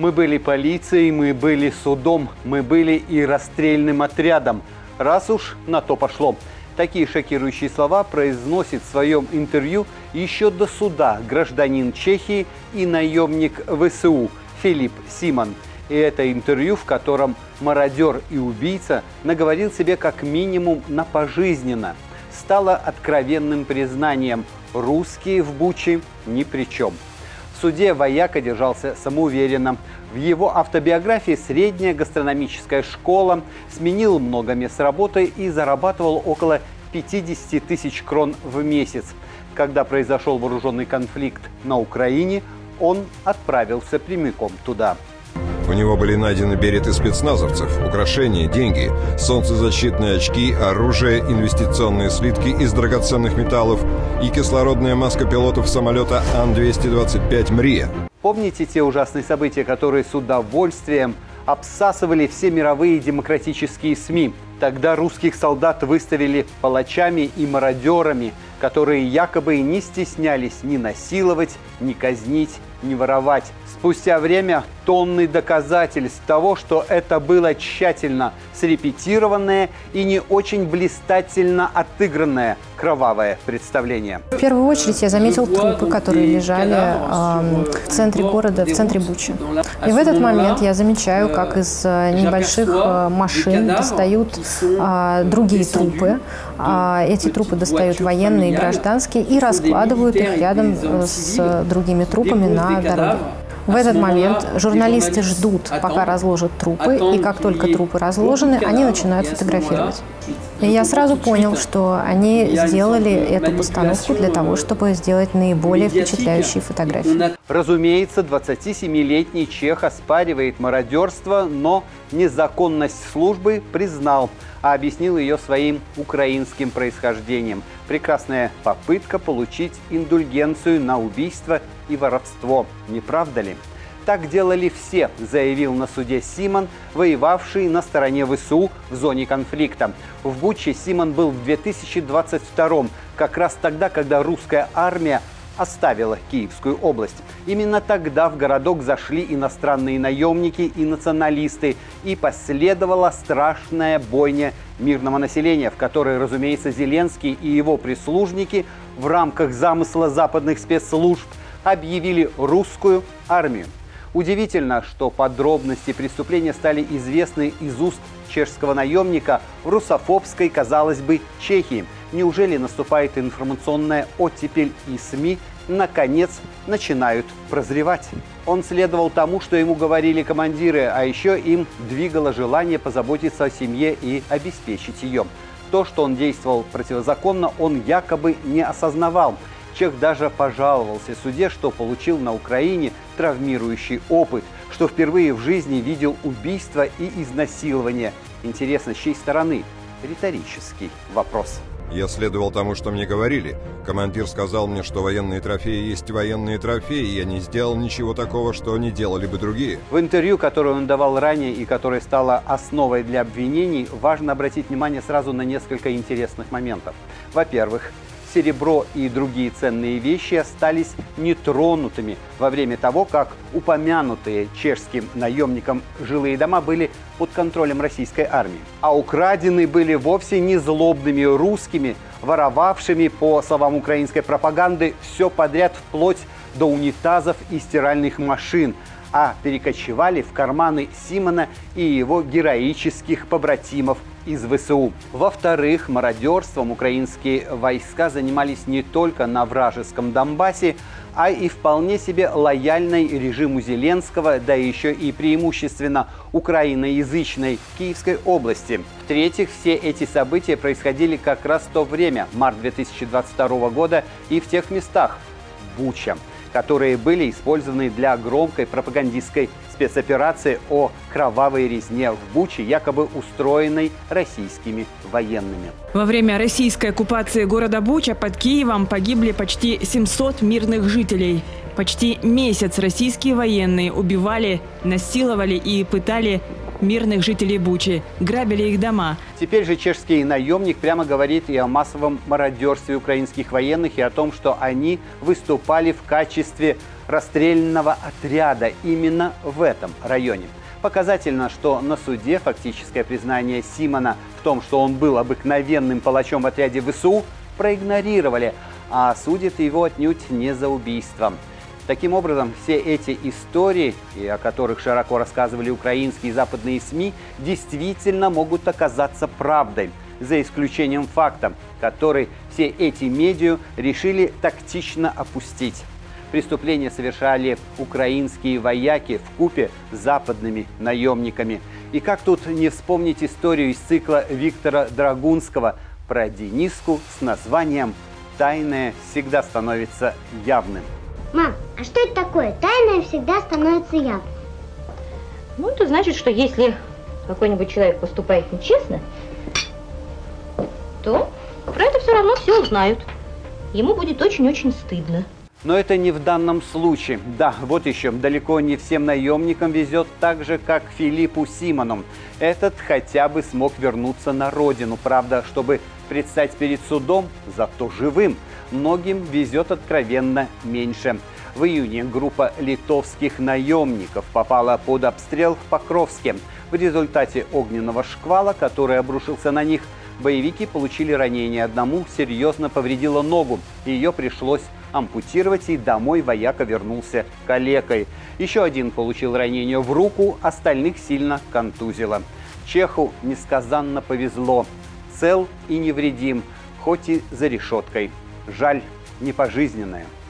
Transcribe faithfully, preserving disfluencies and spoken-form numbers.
Мы были полицией, мы были судом, мы были и расстрельным отрядом. Раз уж на то пошло. Такие шокирующие слова произносит в своем интервью еще до суда гражданин Чехии и наемник ВСУ Филипп Симон. И это интервью, в котором мародер и убийца наговорил себе как минимум на пожизненно, стало откровенным признанием: русские в Буче ни при чем. В суде вояка держался самоуверенно. В его автобиографии средняя гастрономическая школа, сменил много мест работы и зарабатывал около пятидесяти тысяч крон в месяц. Когда произошел вооруженный конфликт на Украине, он отправился прямиком туда. У него были найдены береты спецназовцев, украшения, деньги, солнцезащитные очки, оружие, инвестиционные слитки из драгоценных металлов и кислородная маска пилотов самолета Ан двести двадцать пять «Мрия». Помните те ужасные события, которые с удовольствием обсасывали все мировые демократические СМИ? Тогда русских солдат выставили палачами и мародерами, которые якобы не стеснялись ни насиловать, ни казнить, ни воровать. Спустя время тонны доказательств того, что это было тщательно срепетированное и не очень блистательно отыгранное кровавое представление. В первую очередь я заметил трупы, которые лежали э, в центре города, в центре Бучи. И в этот момент я замечаю, как из небольших э, машин достают э, другие трупы. Э, эти трупы достают военные и гражданские и раскладывают их рядом с другими трупами на дороге. В этот момент журналисты ждут, пока разложат трупы, и как только трупы разложены, они начинают фотографировать. И я сразу понял, что они сделали эту постановку для того, чтобы сделать наиболее впечатляющие фотографии. Разумеется, двадцатисемилетний чех оспаривает мародерство, но незаконность службы признал, а объяснил ее своим украинским происхождением. Прекрасная попытка получить индульгенцию на убийство и воровство, не правда ли? Так делали все, заявил на суде Симон, воевавший на стороне ВСУ в зоне конфликта. В Буче Симон был в две тысячи двадцать втором, как раз тогда, когда русская армия оставила Киевскую область. Именно тогда в городок зашли иностранные наемники и националисты, и последовала страшная бойня мирного населения, в которой, разумеется, Зеленский и его прислужники в рамках замысла западных спецслужб объявили русскую армию. Удивительно, что подробности преступления стали известны из уст чешского наемника в русофобской, казалось бы, Чехии. Неужели наступает информационная оттепель, и СМИ наконец начинают прозревать? Он следовал тому, что ему говорили командиры, а еще им двигало желание позаботиться о семье и обеспечить ее. То, что он действовал противозаконно, он якобы не осознавал. Чех даже пожаловался суде, что получил на Украине травмирующий опыт, что впервые в жизни видел убийство и изнасилование. Интересно, с чьей стороны? Риторический вопрос. Я следовал тому, что мне говорили. Командир сказал мне, что военные трофеи есть военные трофеи, и я не сделал ничего такого, что не делали бы другие. В интервью, которое он давал ранее и которое стало основой для обвинений, важно обратить внимание сразу на несколько интересных моментов. Во-первых, серебро и другие ценные вещи остались нетронутыми во время того, как упомянутые чешским наемникам жилые дома были под контролем российской армии. А украдены были вовсе не злобными русскими, воровавшими, по словам украинской пропаганды, все подряд вплоть до унитазов и стиральных машин, а перекочевали в карманы Симона и его героических побратимов из ВСУ. Во-вторых, мародерством украинские войска занимались не только на вражеском Донбассе, а и вполне себе лояльной режиму Зеленского, да еще и преимущественно украиноязычной Киевской области. В-третьих, все эти события происходили как раз в то время, март две тысячи двадцать второго года, и в тех местах, Буча, которые были использованы для громкой пропагандистской спецоперации о кровавой резне в Буче, якобы устроенной российскими военными. Во время российской оккупации города Буча под Киевом погибли почти семьсот мирных жителей. Почти месяц российские военные убивали, насиловали и пытали мирных жителей Бучи, грабили их дома. Теперь же чешский наемник прямо говорит и о массовом мародерстве украинских военных, и о том, что они выступали в качестве расстрелянного отряда именно в этом районе. Показательно, что на суде фактическое признание Симона в том, что он был обыкновенным палачом в отряде ВСУ, проигнорировали, а судят его отнюдь не за убийство. Таким образом, все эти истории, и о которых широко рассказывали украинские и западные СМИ, действительно могут оказаться правдой, за исключением факта, который все эти медиа решили тактично опустить. Преступления совершали украинские вояки вкупе с западными наемниками. И как тут не вспомнить историю из цикла Виктора Драгунского про Дениску с названием «Тайное всегда становится явным». Мам, а что это такое? Тайное всегда становится явным. Ну, это значит, что если какой-нибудь человек поступает нечестно, то про это все равно все узнают. Ему будет очень-очень стыдно. Но это не в данном случае. Да, вот еще, далеко не всем наемникам везет так же, как Филиппу Симону. Этот хотя бы смог вернуться на родину. Правда, чтобы предстать перед судом, зато живым. Многим везет откровенно меньше. В июне группа литовских наемников попала под обстрел в Покровске. В результате огненного шквала, который обрушился на них, боевики получили ранения. Одному серьезно повредило ногу. Ее пришлось ампутировать, и домой вояка вернулся калекой. Еще один получил ранение в руку, остальных сильно контузило. Чеху несказанно повезло. Цел и невредим, хоть и за решеткой. Жаль, не пожизненное.